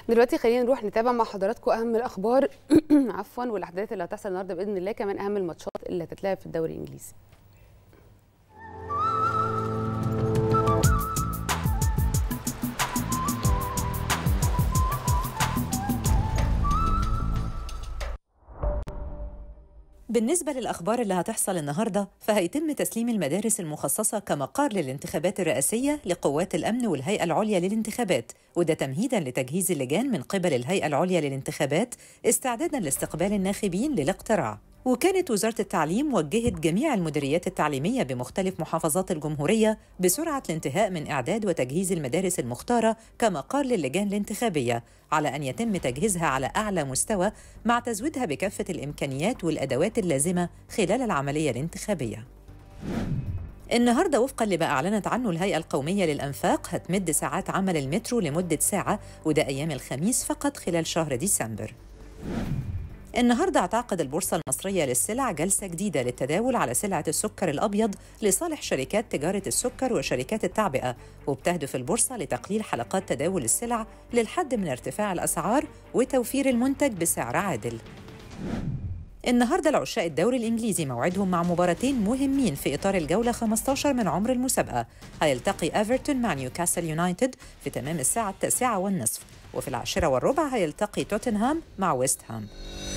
دلوقتي خلينا نروح نتابع مع حضراتكم اهم الاخبار عفوا والاحداث اللي هتحصل النهارده باذن الله، كمان اهم الماتشات اللي هتتلعب في الدوري الانجليزي. بالنسبة للأخبار اللي هتحصل النهاردة، فهيتم تسليم المدارس المخصصة كمقار للانتخابات الرئاسية لقوات الأمن والهيئة العليا للانتخابات، وده تمهيداً لتجهيز اللجان من قبل الهيئة العليا للانتخابات استعداداً لاستقبال الناخبين للاقتراع. وكانت وزارة التعليم وجهت جميع المديريات التعليمية بمختلف محافظات الجمهورية بسرعة الانتهاء من إعداد وتجهيز المدارس المختارة كمقار للجان الانتخابية، على أن يتم تجهيزها على أعلى مستوى مع تزويدها بكافة الإمكانيات والأدوات اللازمة خلال العملية الانتخابية. النهاردة وفقاً لما أعلنت عنه الهيئة القومية للأنفاق هتمد ساعات عمل المترو لمدة ساعة، وده أيام الخميس فقط خلال شهر ديسمبر. النهاردة هتعقد البورصة المصرية للسلع جلسة جديدة للتداول على سلعة السكر الأبيض لصالح شركات تجارة السكر وشركات التعبئة، وبتهدف البورصة لتقليل حلقات تداول السلع للحد من ارتفاع الأسعار وتوفير المنتج بسعر عادل. النهاردة العشاق الدوري الإنجليزي موعدهم مع مباراتين مهمين في إطار الجولة 15 من عمر المسابقة. هيلتقي إيفرتون مع نيوكاسل يونايتد في تمام الساعة 9:30، وفي 10:15 هيلتقي توتنهام مع ويست هام.